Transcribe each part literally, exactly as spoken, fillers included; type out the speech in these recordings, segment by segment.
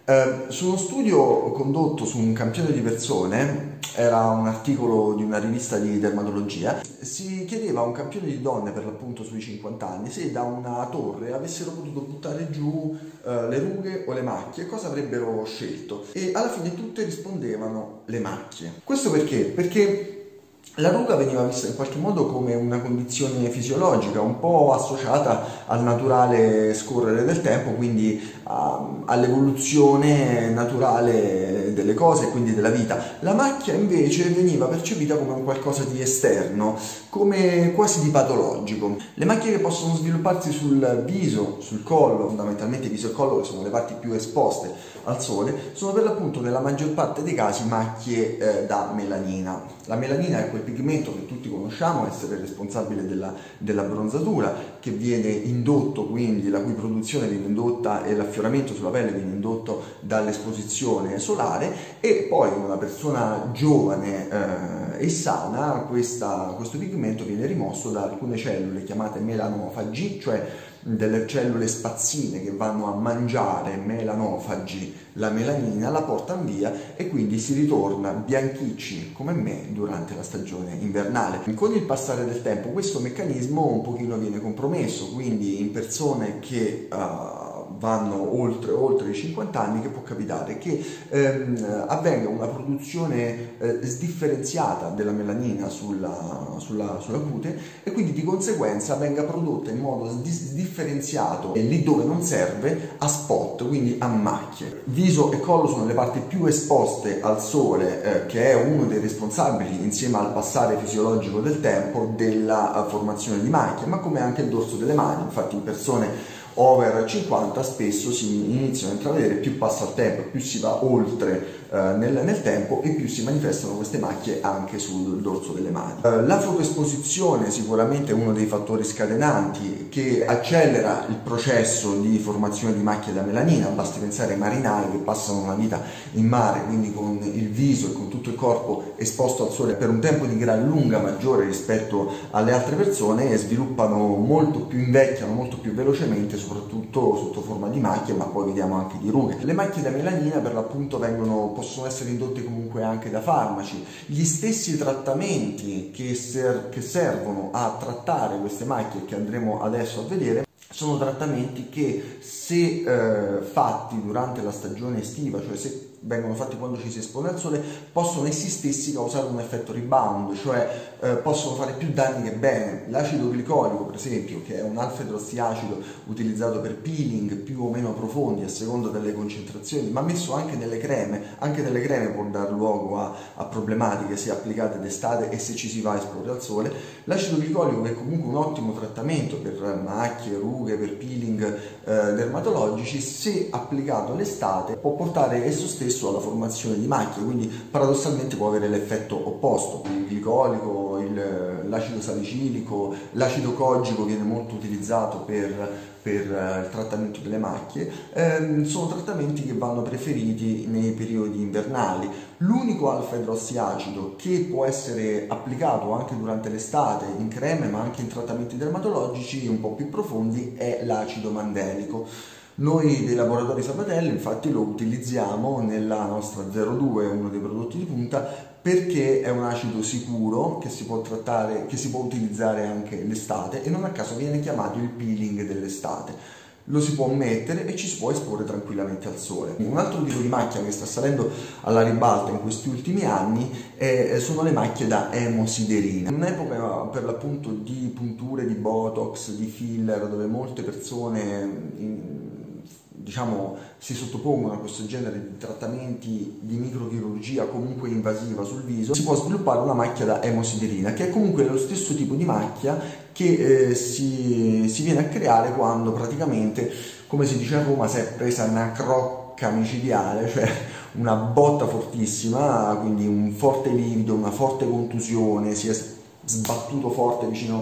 Eh, su uno studio condotto su un campione di persone, era un articolo di una rivista di dermatologia, si chiedeva a un campione di donne, per l'appunto sui cinquanta anni, se da una torre avessero potuto buttare giù eh, le rughe o le macchie, cosa avrebbero scelto, e alla fine tutte rispondevano le macchie. Questo perché? Perché la ruga veniva vista in qualche modo come una condizione fisiologica, un po' associata al naturale scorrere del tempo, quindi uh, all'evoluzione naturale delle cose e quindi della vita. La macchia invece veniva percepita come un qualcosa di esterno, come quasi di patologico. Le macchie che possono svilupparsi sul viso, sul collo, fondamentalmente viso e collo, che sono le parti più esposte al sole, sono per l'appunto nella maggior parte dei casi macchie eh, da melanina. La melanina è quel pigmento che tutti conosciamo essere responsabile della, della bronzatura, che viene indotto, quindi la cui produzione viene indotta e l'affioramento sulla pelle viene indotto dall'esposizione solare, e poi in una persona giovane eh, e sana questa, questo pigmento viene rimosso da alcune cellule chiamate melanofagi, cioè delle cellule spazzine che vanno a mangiare melanofagi la melanina, la portano via e quindi si ritorna bianchicci come me durante la stagione invernale. Con il passare del tempo questo meccanismo un pochino viene compromesso, quindi in persone che uh, vanno oltre, oltre i cinquanta anni, che può capitare che ehm, avvenga una produzione eh, sdifferenziata della melanina sulla, sulla, sulla cute, e quindi di conseguenza venga prodotta in modo sdifferenziato e lì dove non serve a spot, quindi a macchie. Viso e collo sono le parti più esposte al sole, eh, che è uno dei responsabili, insieme al passare fisiologico del tempo, della uh, formazione di macchie, ma come anche il dorso delle mani. Infatti in persone over cinquanta spesso si iniziano a intravedere, più passa il tempo, più si va oltre eh, nel, nel tempo e più si manifestano queste macchie anche sul dorso delle mani. Eh, la fotoesposizione sicuramente è uno dei fattori scatenanti che accelera il processo di formazione di macchie da melanina. Basti pensare ai marinai che passano una vita in mare, quindi con il viso e con tutto il corpo esposto al sole per un tempo di gran lunga maggiore rispetto alle altre persone, e sviluppano molto più, invecchiano molto più velocemente, soprattutto sotto forma di macchie, ma poi vediamo anche di rughe. Le macchie da melanina per l'appunto vengono, possono essere indotte comunque anche da farmaci. Gli stessi trattamenti che, ser che servono a trattare queste macchie, che andremo adesso a vedere, sono trattamenti che, se eh, fatti durante la stagione estiva, cioè se vengono fatti quando ci si espone al sole, possono essi stessi causare un effetto rebound, cioè eh, possono fare più danni che bene. L'acido glicolico, per esempio, che è un alfa-idrossiacido utilizzato per peeling più o meno profondi a seconda delle concentrazioni, ma messo anche nelle creme, anche nelle creme può dar luogo a, a problematiche se applicate d'estate e se ci si va a esporre al sole. L'acido glicolico, che è comunque un ottimo trattamento per macchie, rughe, per peeling eh, dermatologici, se applicato l'estate può portare esso stesso alla formazione di macchie, quindi paradossalmente può avere l'effetto opposto. Il glicolico, l'acido salicilico, l'acido cogico viene molto utilizzato per, per il trattamento delle macchie, ehm, sono trattamenti che vanno preferiti nei periodi invernali. L'unico alfa-idrossiacido che può essere applicato anche durante l'estate in creme, ma anche in trattamenti dermatologici un po' più profondi, è l'acido mandelico. Noi dei laboratori Sabatelli infatti lo utilizziamo nella nostra zero due, uno dei prodotti di punta, perché è un acido sicuro che si può trattare, che si può utilizzare anche l'estate, e non a caso viene chiamato il peeling dell'estate. Lo si può mettere e ci si può esporre tranquillamente al sole. Un altro tipo di macchia che sta salendo alla ribalta in questi ultimi anni eh, sono le macchie da emosiderina. In un'epoca per l'appunto di punture, di botox, di filler, dove molte persone in, diciamo, si sottopongono a questo genere di trattamenti di microchirurgia comunque invasiva sul viso, si può sviluppare una macchia da emosiderina, che è comunque lo stesso tipo di macchia che eh, si, si viene a creare quando praticamente, come si dice a Roma, si è presa una crocca micidiale, cioè una botta fortissima, quindi un forte livido, una forte contusione, si è sbattuto forte vicino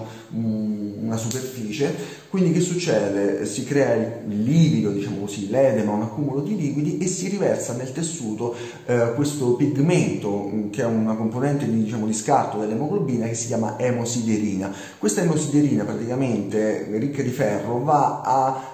una superficie. Quindi che succede? Si crea il livido, diciamo così, l'edema, un accumulo di liquidi, e si riversa nel tessuto eh, questo pigmento che è una componente di, diciamo, di scarto dell'emoglobina, che si chiama emosiderina. Questa emosiderina, praticamente ricca di ferro, va a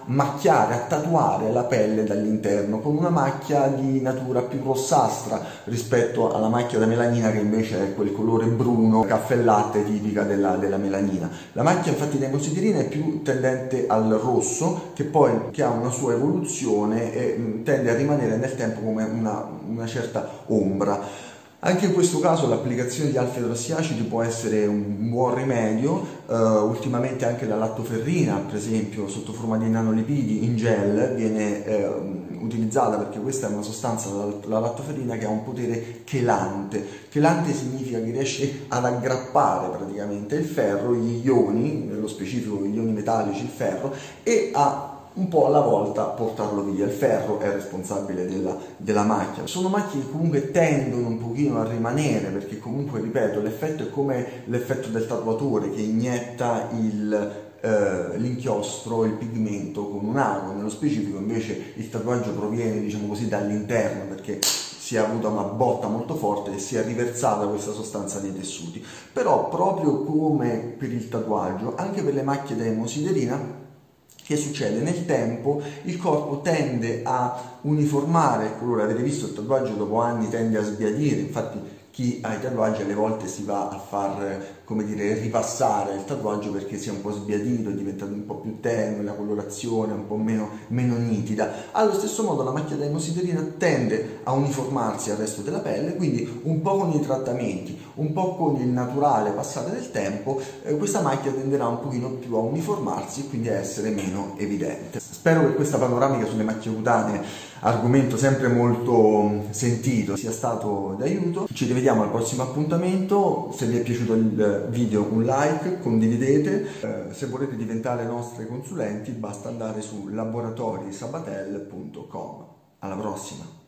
macchiare, a tatuare la pelle dall'interno con una macchia di natura più rossastra rispetto alla macchia da melanina, che invece è quel colore bruno, caffè e latte tipica della, della melanina. La macchia infatti da emosiderina è più tendente al rosso, che poi che ha una sua evoluzione e mh, tende a rimanere nel tempo come una, una certa ombra. Anche in questo caso l'applicazione di alfa-idrossiacidi può essere un buon rimedio. Uh, ultimamente anche la lattoferrina, per esempio, sotto forma di nanolipidi in gel, viene eh, utilizzata, perché questa è una sostanza, la lattoferrina, che ha un potere chelante. Chelante significa che riesce ad aggrappare praticamente il ferro, gli ioni, nello specifico gli ioni metallici, il ferro, e a un po' alla volta portarlo via. Il ferro è responsabile della, della macchia. Sono macchie che comunque tendono un pochino a rimanere, perché comunque, ripeto, l'effetto è come l'effetto del tatuatore che inietta il eh, l'inchiostro, il pigmento con un ago. Nello specifico invece il tatuaggio proviene, diciamo così, dall'interno, perché si è avuta una botta molto forte e si è riversata questa sostanza nei tessuti. Però proprio come per il tatuaggio, anche per le macchie da emosiderina, che succede? Nel tempo il corpo tende a uniformare il colore. Avete visto, il tatuaggio dopo anni tende a sbiadire, infatti chi ha i tatuaggi alle volte si va a far, come dire, ripassare il tatuaggio perché si è un po' sbiadito, è diventato un po' più tenue, la colorazione è un po' meno, meno nitida. Allo stesso modo la macchia da emosiderina tende a uniformarsi al resto della pelle, quindi un po' con i trattamenti, un po' con il naturale passare del tempo, eh, questa macchia tenderà un pochino più a uniformarsi e quindi a essere meno evidente. Spero che questa panoramica sulle macchie cutanee, argomento sempre molto sentito, sia stato d'aiuto. Ci rivediamo al prossimo appuntamento. Se vi è piaciuto il video, un like, condividete. Eh, se volete diventare nostri consulenti basta andare su laboratori sabatel punto com. Alla prossima!